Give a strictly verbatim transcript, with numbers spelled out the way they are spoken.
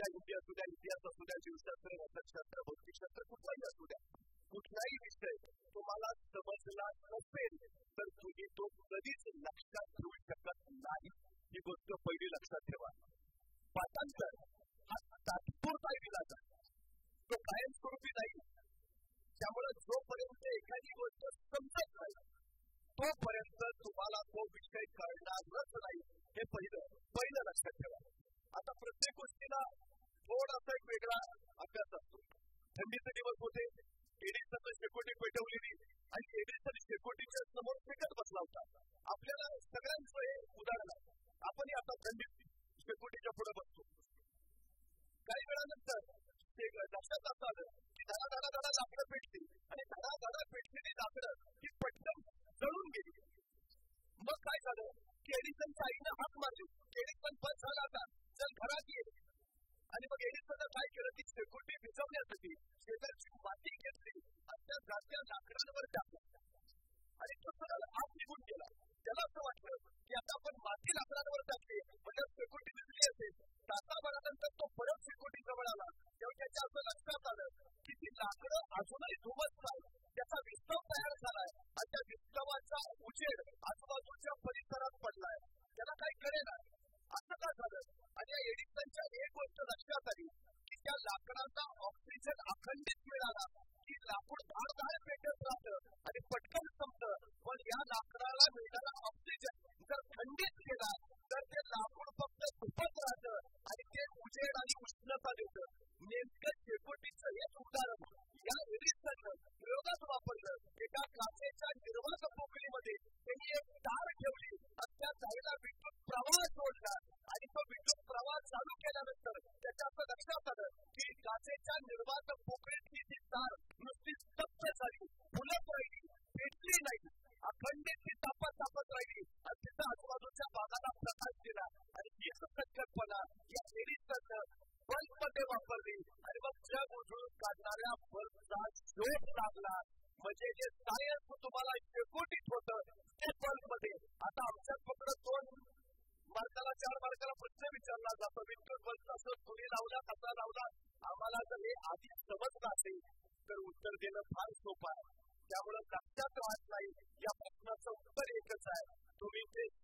द्या, हिंदी असू द्या, इतिहास असू द्या, जीवशास्त्र, रसायनशास्त्र, भौतिकशास्त्र, कुठलाही असू द्या, कुठलाही विषय तुम्हाला समजला नसेल तर तुम्ही तो कधीच लक्षात ठेवू शकत नाही. ही गोष्ट पहिली लक्षात ठेवा. पाठांतर हा तात्पुरता विलास आहे, तो कायमस्वरूपी नाही. त्यामुळे जोपर्यंत एखादी गोष्ट समजत नाही तोपर्यंत तुम्हाला तो विषय कळणारच नाही. हे पहिलं पहिलं लक्षात ठेवा. आता प्रत्येक गोष्टीला थोडासा एक वेगळा अभ्यास असतो. थंडीचे दिवस होते, एडिसनने शेकोटी पेटवलेली आणि एडिसन शेकोटीच्या समोर फेकत बसला होता. आपल्याला सगळ्यांचं हे उदाहरण आहे. आपणही आता थंडीत शेकोटीच्या पुढे बसतो. काही वेळानंतर लक्षात असं आलं की धडा धडा धडा लाकडं पेटली आणि धडा धडा पेटलेली लाकडं ही पटकन जळून गेली. मग काय झालं की एडिसनच्या आईनं हाक मारली. एडिसन बस झाला आता, चल घरात ये. आणि मग एडिसननं काय केलं, ती शेकोटी भिजवण्यासाठी शेजारची माती घेतली आणि त्या जात्या लाकडांवर टाकली आणि तो सरळ आत निघून गेला. त्याला असं वाटलं की आता आपण माती लाकडांवर टाकली म्हणजे शेकोटी भिजली असेल. तासाभरानंतर तो परत शेकोटी जवळ आला तेव्हा त्याच्या असं लक्षात आलं की ती लाकडं अजूनही धुमत नाही. त्याचा विस्तव तयार झालाय आणि त्या विस्तवाचा उजेड आजूबाजूच्या परिसरात पडलाय. त्याला काही कळेना असं का झालं. आणि या एडिसनच्या एक गोष्ट लक्षात आली की त्या लाकडाचा ऑक्सिजन अखंडित मिळाला की लाकूड धाड धाड पेटत राहतं आणि पटकन संपतं. पण या लाकडाला मिळणारा ऑक्सिजन जर थंडीत गेला तर ते लाकूड फक्त धुपत राहतं आणि ते उजेड आणि उष्णता देतं. नेमकं शेकोटीचं हेच उदाहरण या एडिसननं प्रयोगात वापरलं. एका काचेच्या निर्वात पोकळीमध्ये त्यांनी एक तार ठेवली आणि त्या तारेला विद्युत प्रवाह जोडला आणि तो विद्युत प्रवाह चालू केल्यानंतर त्याच्या असं लक्षात आलं की काचेच्या निर्वात पोकळीतली ती तार नुसती स्तब्ध झाली, फुलत राहिली, पेटली नाही, अखंडित ती तापत तापत राहिली आणि तिथं आजूबाजूच्या भागाला प्रकाश दिला. आणि हीच संकल्पना या एडिसननं बल्बमध्ये वापरली आणि मग जग उजळून काढणाऱ्या बल्बचा शोध लागला. म्हणजे जे सायन्स तुम्हाला शेकोटीत होतं ते बल्बमध्ये आता आमच्यात फक्त दोन मार्काला चार मार्काला प्रश्न विचारला जातो. विद्युत बल्ब असं तुम्ही लावला कसा लावला. आम्हाला जर हे आधी समजलं असेल तर उत्तर देणं फार सोपं आहे. त्यामुळे लक्षात राहत नाही. या प्रश्नाचं उत्तर एकच आहे, तुम्ही ते